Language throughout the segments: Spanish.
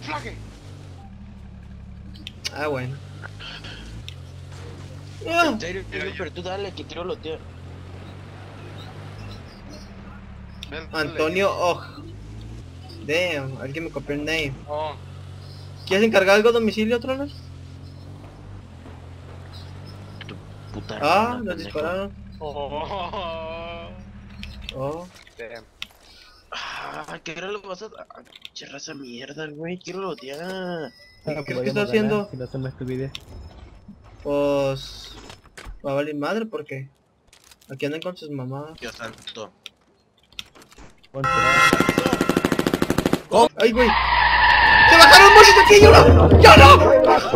camuflaje. Ah, bueno. En serio, pero tú dale, que quiero lotear. Antonio Oj. Damn, alguien me copió el name. Oh, ¿Quieres encargar algo a domicilio, Tronos? Tu puta Ah, hermana, nos pendejo. dispararon. oh, Oh. damn. Ah, ¿qué hora lo vas a...? Ah, pinche raza mierda, güey, quiero lotear. ¿Qué crees que está haciendo? Si no se me estupidez. Pues... va a valer madre porque... aquí andan con sus mamás. Dios santo. ¡Ay, güey! ¡Se bajaron muchos aquí! ¡Yo no! ¡Yo no!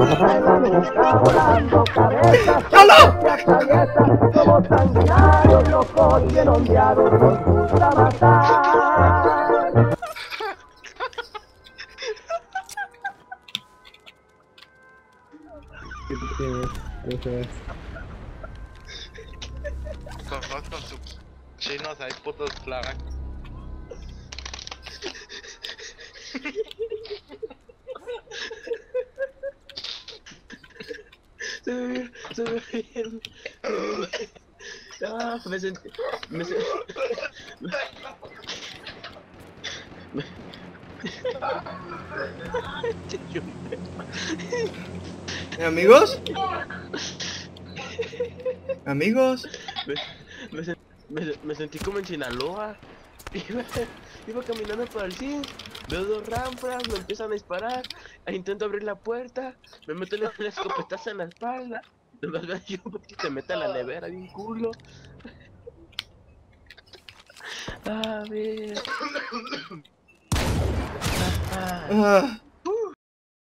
¡Yo no! Como sanguinarios los cogieron diablos con sus matar. Eso es. Con sus chinos ahí putos flag. Se ve bien, se ve bien. Ah, me sentí... ¿Amigos? ¿Amigos? Me sentí como en Sinaloa. Iba caminando por el CIN, veo dos rampas, me empiezan a disparar, intento abrir la puerta, me meto la escopetazo en la espalda, nomás veo yo porque te mete a la nevera bien culo. A ver. Ah,